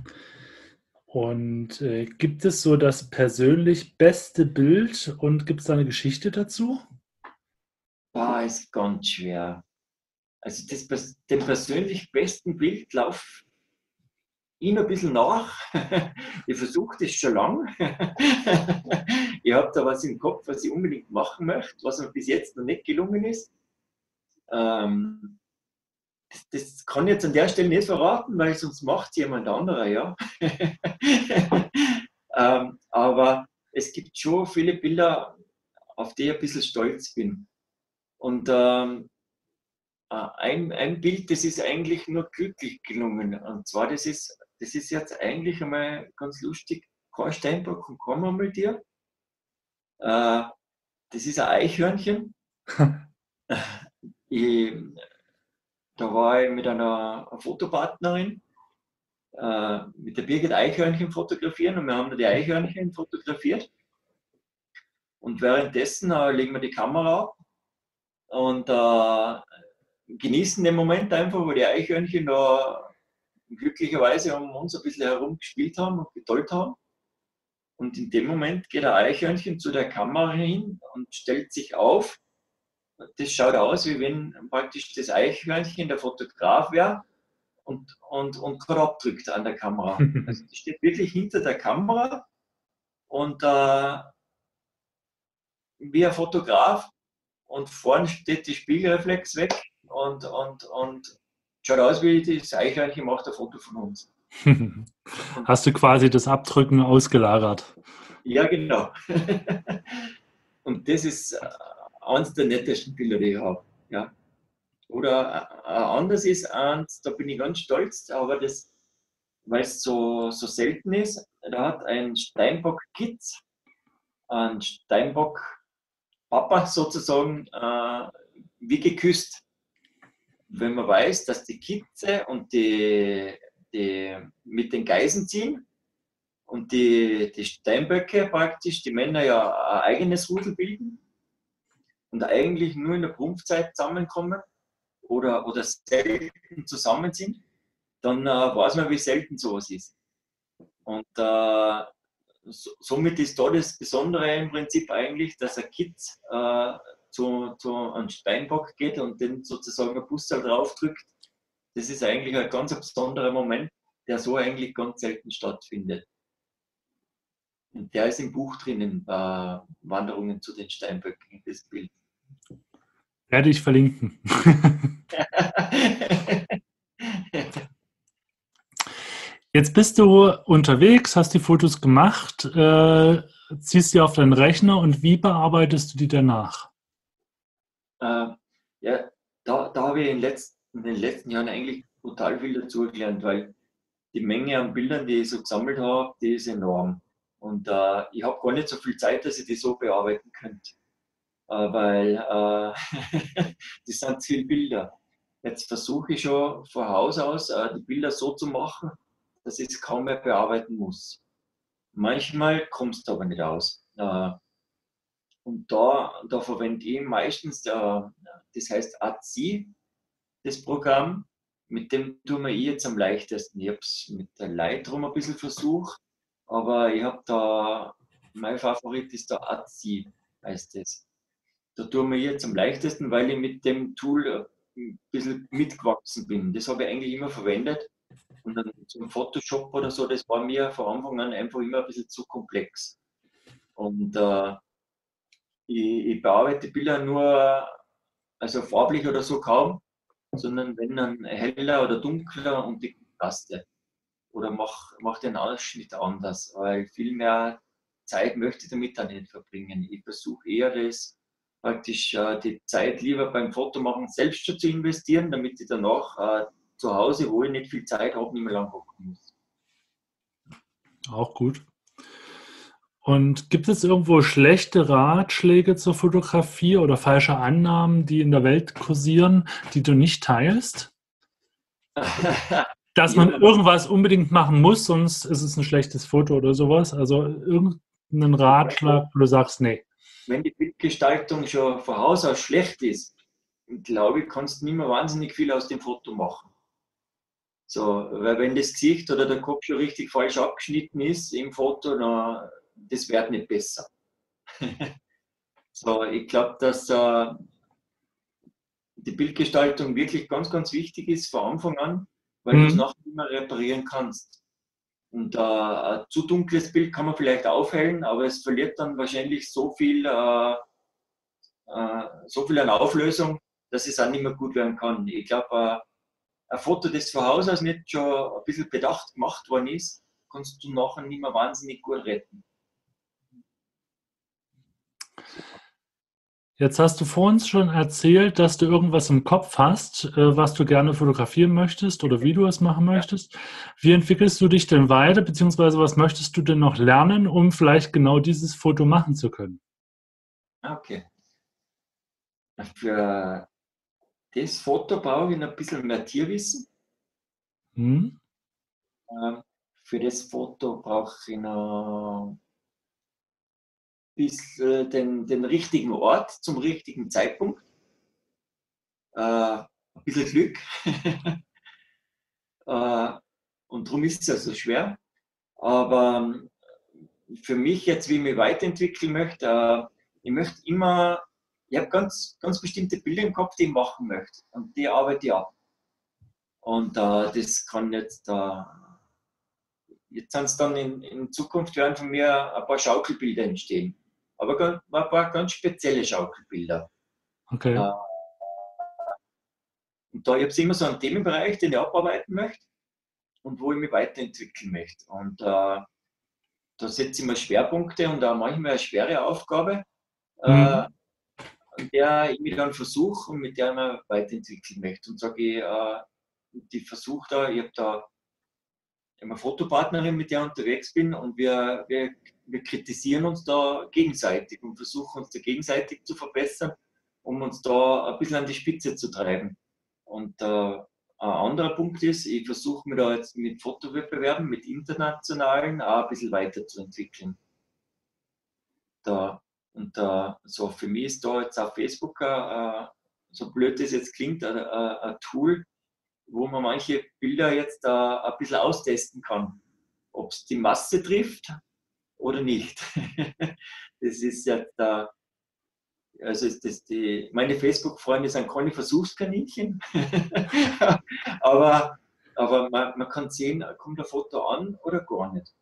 Und gibt es so das persönlich beste Bild und gibt es da eine Geschichte dazu? Ist ganz schwer. Also dem persönlich besten Bild laufe ich noch ein bisschen nach. Ich versuche das schon lange. Ich habe da was im Kopf, was ich unbedingt machen möchte, was mir bis jetzt noch nicht gelungen ist. Das kann ich jetzt an der Stelle nicht verraten, weil sonst macht es jemand anderer, ja. Aber es gibt schon viele Bilder, auf die ich ein bisschen stolz bin. Und ein Bild, das ist eigentlich nur glücklich gelungen. Und zwar, das ist jetzt eigentlich einmal ganz lustig. Kein Steinbock und kein Murmeltier. Äh, Das ist ein Eichhörnchen. Ich, Da war ich mit einer Fotopartnerin, mit der Birgit Eichhörnchen fotografieren und wir haben da die Eichhörnchen fotografiert. Und währenddessen legen wir die Kamera ab und genießen den Moment einfach, wo die Eichhörnchen da glücklicherweise um uns ein bisschen herum gespielt haben und getollt haben. Und in dem Moment geht ein Eichhörnchen zu der Kamera hin und stellt sich auf. Das schaut aus, wie wenn praktisch das Eichhörnchen der Fotograf wäre und gerade abdrückt an der Kamera. Also das steht wirklich hinter der Kamera und wie ein Fotograf und vorne steht die Spiegelreflex weg und schaut aus wie das Eichhörnchen macht ein Foto von uns. Hast du quasi das Abdrücken ausgelagert? Ja, genau. Und das ist eines der nettesten Bilder, die ich habe. Ja. Oder anders ist eins, da bin ich ganz stolz, aber das, weil es so selten ist, da hat ein Steinbock-Kitz, ein Steinbock-Papa sozusagen, wie geküsst. Wenn man weiß, dass die Kitze und die mit den Geißen ziehen und die Steinböcke praktisch, die Männer ja ein eigenes Rudel bilden und eigentlich nur in der Brumpfzeit zusammenkommen oder selten zusammen sind, dann weiß man, wie selten sowas ist. Und somit ist da das Besondere im Prinzip eigentlich, dass ein Kitz zu einem Steinbock geht und den sozusagen ein Busserl draufdrückt. Das ist eigentlich ein ganz besonderer Moment, der so eigentlich ganz selten stattfindet. Und der ist im Buch drinnen, Wanderungen zu den Steinböcken, das Bild. Werde ich verlinken. Jetzt bist du unterwegs, hast die Fotos gemacht, ziehst sie auf deinen Rechner und wie bearbeitest du die danach? Ja, da habe ich in den letzten Jahren eigentlich total viel dazugelernt, weil die Menge an Bildern, die ich so gesammelt habe, die ist enorm. Und ich habe gar nicht so viel Zeit, dass ich die so bearbeiten könnte, weil das sind zu viele Bilder. Jetzt versuche ich schon von Haus aus, die Bilder so zu machen, dass ich es kaum mehr bearbeiten muss. Manchmal kommt es aber nicht aus. Und da verwende ich meistens, das heißt AZI, das Programm, mit dem tue mir ich jetzt am leichtesten. Ich habe es mit der Lightroom ein bisschen versucht, aber ich habe da, mein Favorit ist der AZI, heißt das. Da tue mir jetzt am leichtesten, weil ich mit dem Tool ein bisschen mitgewachsen bin. Das habe ich eigentlich immer verwendet. Und dann zum Photoshop oder so, das war mir von Anfang an einfach immer ein bisschen zu komplex. Und ich bearbeite Bilder nur, also farblich oder so kaum, sondern wenn dann heller oder dunkler und die Kontraste. Oder mach den Ausschnitt anders, weil viel mehr Zeit möchte ich damit dann nicht verbringen. Ich versuche eher das praktisch die Zeit lieber beim Fotomachen selbst schon zu investieren, damit ich danach zu Hause, wo ich nicht viel Zeit habe, nicht mehr lang hocken muss. Auch gut. Und gibt es irgendwo schlechte Ratschläge zur Fotografie oder falsche Annahmen, die in der Welt kursieren, die du nicht teilst? Dass man Ja, irgendwas unbedingt machen muss, sonst ist es ein schlechtes Foto oder sowas. Also irgendeinen Ratschlag, wo du sagst, nee. wenn die Bildgestaltung schon von Haus aus schlecht ist, glaube ich, kannst du nicht mehr wahnsinnig viel aus dem Foto machen. So, weil wenn das Gesicht oder der Kopf schon richtig falsch abgeschnitten ist im Foto, dann, das wird nicht besser. So, ich glaube, dass die Bildgestaltung wirklich ganz, ganz wichtig ist von Anfang an, weil du es nachher nicht mehr reparieren kannst. Und ein zu dunkles Bild kann man vielleicht aufhellen, aber es verliert dann wahrscheinlich so viel an Auflösung, dass es auch nicht mehr gut werden kann. Ich glaube, ein Foto, das von Haus aus nicht schon ein bisschen bedacht gemacht worden ist, kannst du nachher nicht mehr wahnsinnig gut retten. Jetzt hast du vor uns schon erzählt, dass du irgendwas im Kopf hast, was du gerne fotografieren möchtest oder wie du es machen Ja. möchtest. Wie entwickelst du dich denn weiter, beziehungsweise was möchtest du denn noch lernen, um vielleicht genau dieses Foto machen zu können? Okay. Für das Foto brauche ich noch ein bisschen mehr Tierwissen. Hm? Für das Foto brauche ich noch den richtigen Ort zum richtigen Zeitpunkt. Ein bisschen Glück. Und darum ist es also schwer. Aber für mich jetzt, wie ich mich weiterentwickeln möchte, ich möchte immer, ich habe ganz, ganz bestimmte Bilder im Kopf, die ich machen möchte. Und die arbeite ich ab. Und das kann jetzt sind es dann in Zukunft werden von mir ein paar Schaukelbilder entstehen. Aber ein paar ganz spezielle Schaukelbilder. Okay. Äh, und da habe ich immer so einen Themenbereich, den ich abarbeiten möchte und wo ich mich weiterentwickeln möchte. Und da setze ich mir Schwerpunkte und auch manchmal eine schwere Aufgabe, Hm. an der ich mich dann versuche und mit der ich mich weiterentwickeln möchte. Und sage ich versuche da, ich habe da eine Fotopartnerin, mit der ich unterwegs bin und wir kritisieren uns da gegenseitig und versuchen uns da gegenseitig zu verbessern, um uns da ein bisschen an die Spitze zu treiben. Und ein anderer Punkt ist, ich versuche mich da jetzt mit Fotowettbewerben, mit internationalen auch ein bisschen weiterzuentwickeln. Da, und so für mich ist da jetzt auf Facebook, so blöd das jetzt klingt, ein Tool, wo man manche Bilder jetzt ein bisschen austesten kann, ob es die Masse trifft oder nicht. Das ist ja da, also ist das meine Facebook-Freunde sind keine Versuchskaninchen, aber, aber man kann sehen, kommt ein Foto an oder gar nicht.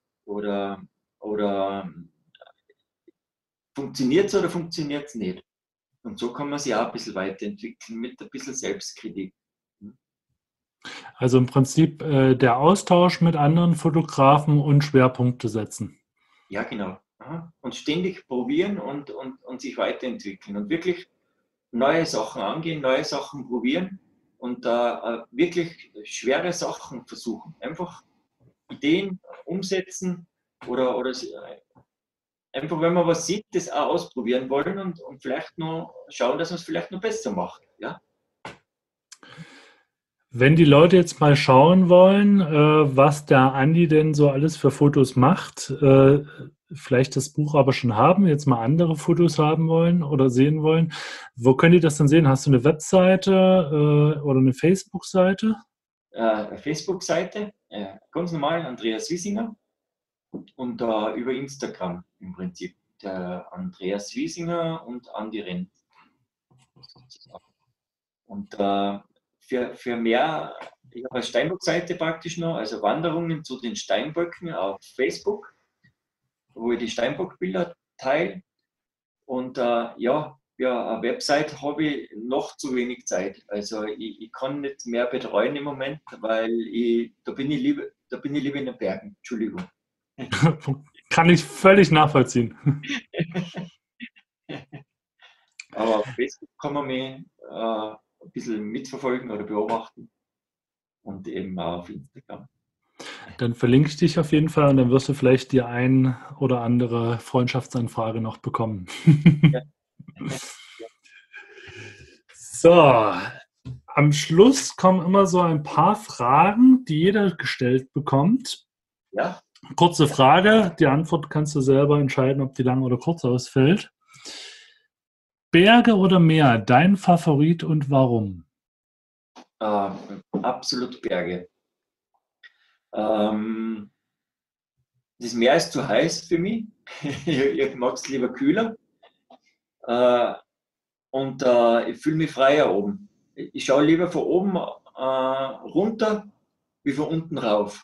Oder funktioniert es oder funktioniert es nicht. Und so kann man sich auch ein bisschen weiterentwickeln mit ein bisschen Selbstkritik. Also im Prinzip der Austausch mit anderen Fotografen und Schwerpunkte setzen. Ja, genau. Aha. Und ständig probieren und sich weiterentwickeln und wirklich neue Sachen angehen, neue Sachen probieren und wirklich schwere Sachen versuchen. Einfach Ideen umsetzen oder einfach, wenn man was sieht, das auch ausprobieren wollen und vielleicht noch schauen, dass man es vielleicht noch besser macht. Ja? Wenn die Leute jetzt mal schauen wollen, was der Andi denn so alles für Fotos macht, vielleicht das Buch aber schon haben, jetzt mal andere Fotos haben wollen oder sehen wollen, wo können die das dann sehen? Hast du eine Webseite oder eine Facebook-Seite? Facebook-Seite, ganz normal, Andreas Wiesinger und über Instagram im Prinzip. Der Andreas Wiesinger und Andi Renn. Und für mehr, ich habe eine Steinbock-Seite praktisch noch, also Wanderungen zu den Steinböcken auf Facebook, wo ich die Steinbock-Bilder teile. Und ja, eine Website habe ich noch zu wenig Zeit. Also ich kann nicht mehr betreuen im Moment, weil da bin ich lieber in den Bergen. Entschuldigung. Kann ich völlig nachvollziehen. Aber auf Facebook kann man mich ein bisschen mitverfolgen oder beobachten und eben auch auf Instagram. Dann verlinke ich dich auf jeden Fall und dann wirst du vielleicht die ein oder andere Freundschaftsanfrage noch bekommen. Ja. So, am Schluss kommen immer so ein paar Fragen, die jeder gestellt bekommt. Ja, Kurze Frage, die Antwort kannst du selber entscheiden, ob die lang oder kurz ausfällt. Berge oder Meer, dein Favorit und warum? absolut Berge. Ähm, das Meer ist zu heiß für mich. Ich mag es lieber kühler. Äh, und ich fühle mich freier oben. Ich schaue lieber von oben runter wie von unten rauf.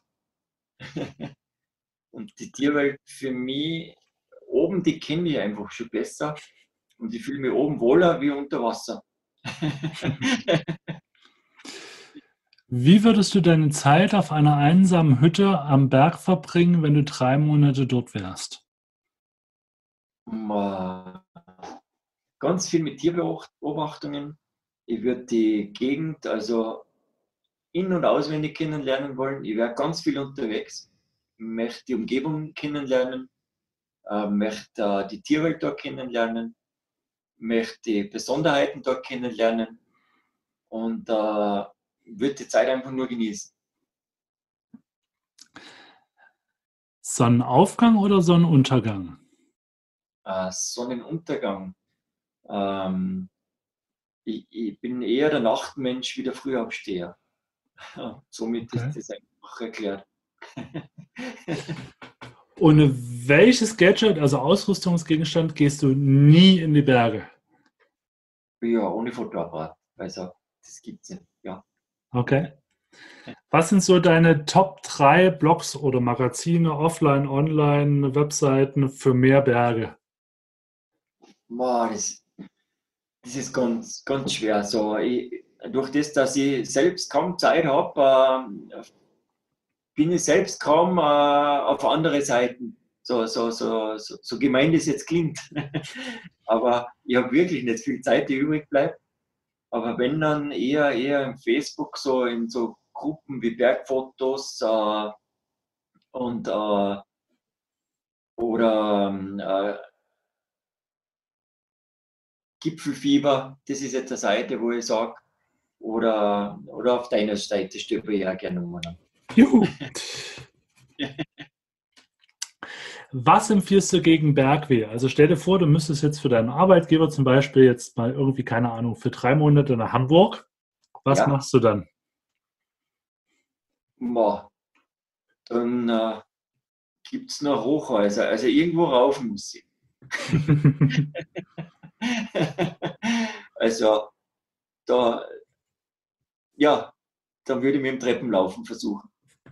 Und die Tierwelt für mich oben, die kenne ich einfach schon besser. Und ich fühle mich oben wohler wie unter Wasser. Wie würdest du deine Zeit auf einer einsamen Hütte am Berg verbringen, wenn du 3 Monate dort wärst? Ma- Ganz viel mit Tierbeobachtungen. Ich würde die Gegend also in- und auswendig kennenlernen wollen. Ich wäre ganz viel unterwegs, möchte die Umgebung kennenlernen, möchte die Tierwelt dort kennenlernen, möchte die Besonderheiten dort kennenlernen und würde die Zeit einfach nur genießen. Sonnenaufgang oder Sonnenuntergang? Sonnenuntergang. Ähm, ich bin eher der Nachtmensch wie der Frühaufsteher. Somit Okay. ist das einfach erklärt. Ohne welches Gadget, also Ausrüstungsgegenstand, gehst du nie in die Berge? Ja, ohne Fotoapparat. Also, das gibt es nicht. Ja. Okay. Was sind so deine Top 3 Blogs oder Magazine, offline, online, Webseiten für mehr Berge? Boah, das ist ganz, ganz schwer. So, durch das, dass ich selbst kaum Zeit habe, bin ich selbst kaum auf andere Seiten. So gemein das jetzt klingt. Aber ich habe wirklich nicht viel Zeit, die übrig bleibt. Aber wenn dann eher im Facebook, so in so Gruppen wie Bergfotos und oder Gipfelfieber, das ist jetzt eine Seite, wo ich sage, oder auf deiner Seite stöber ich auch gerne um. Juhu. Was empfiehlst du gegen Bergweh? Also stell dir vor, du müsstest jetzt für deinen Arbeitgeber zum Beispiel jetzt mal irgendwie, keine Ahnung, für 3 Monate nach Hamburg. Was Ja, machst du dann? dann gibt es noch Hochhäuser, also irgendwo rauf muss ich. Also da, ja, dann würde ich mit dem Treppenlaufen versuchen.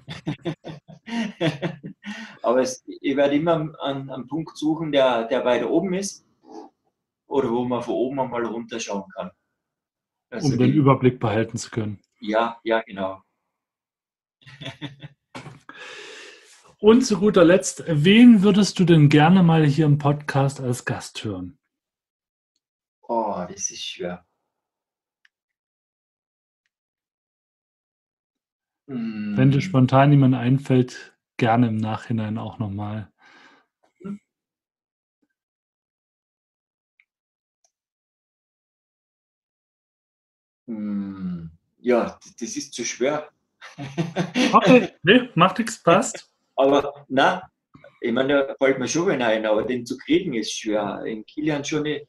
Aber ich werde immer einen Punkt suchen, der weiter oben ist oder wo man von oben einmal runterschauen kann. Um Also den Überblick behalten zu können. ja, genau. Und zu guter Letzt, wen würdest du denn gerne mal hier im Podcast als Gast hören? Oh, das ist schwer. Wenn dir Hm. spontan jemand einfällt, gerne im Nachhinein auch nochmal. Ja, das ist zu schwer. Okay, nee, macht nichts, passt. Aber na, ich meine, da fällt mir schon wen ein, aber den zu kriegen ist schwer. In Kilian schon nicht.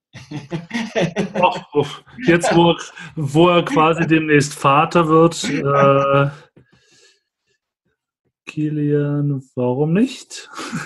Och, jetzt, wo er quasi demnächst Vater wird, Kilian, warum nicht?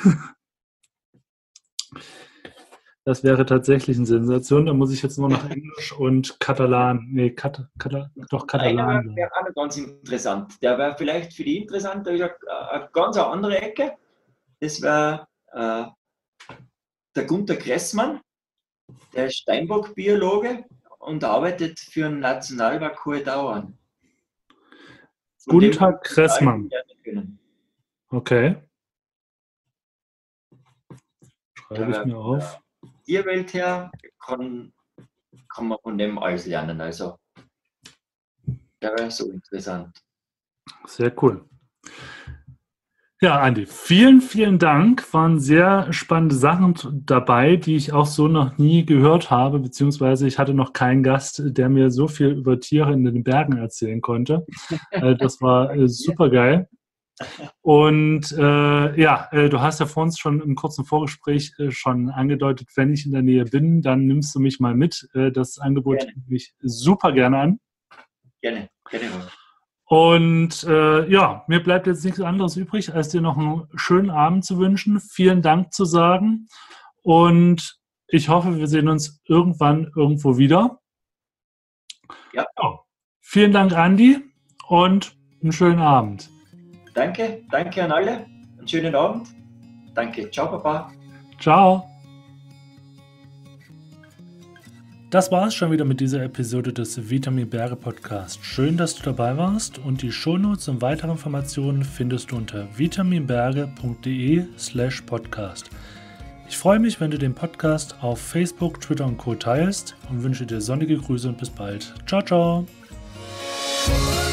Das wäre tatsächlich eine Sensation. Da muss ich jetzt nur noch Englisch und Katalan, nee, doch Einer Katalan lernen. wäre auch noch ganz interessant. Der wäre vielleicht für die interessant, eine ganz andere Ecke. Das wäre der Gunter Kressmann, der ist Steinbock-Biologe und arbeitet für den Nationalpark Hohe Tauern. Von dem Gunther würde ich total viel Kressmann. lernen können. Okay, Der schreibe ich wäre mir von der auf. Tierwelt her, kann man von dem alles lernen. Also, der wäre so interessant. Sehr cool. Ja, Andi, vielen, vielen Dank. Waren sehr spannende Sachen dabei, die ich auch so noch nie gehört habe, beziehungsweise ich hatte noch keinen Gast, der mir so viel über Tiere in den Bergen erzählen konnte. Das war super geil. Und ja, du hast ja vor uns schon im kurzen Vorgespräch schon angedeutet, wenn ich in der Nähe bin, dann nimmst du mich mal mit. Das Angebot Gerne, nehme ich super gerne an. gerne, gerne. Und ja, mir bleibt jetzt nichts anderes übrig, als dir noch einen schönen Abend zu wünschen, vielen Dank zu sagen und ich hoffe, wir sehen uns irgendwann irgendwo wieder. Ja, Ja. Vielen Dank, Andi, und einen schönen Abend. danke an alle. Einen schönen Abend. Danke. Ciao, Papa. Ciao. Das war es schon wieder mit dieser Episode des Vitamin Berge Podcast. Schön, dass du dabei warst und die Shownotes und weitere Informationen findest du unter vitaminberge.de/podcast. Ich freue mich, wenn du den Podcast auf Facebook, Twitter und Co. teilst und wünsche dir sonnige Grüße und bis bald. Ciao, ciao!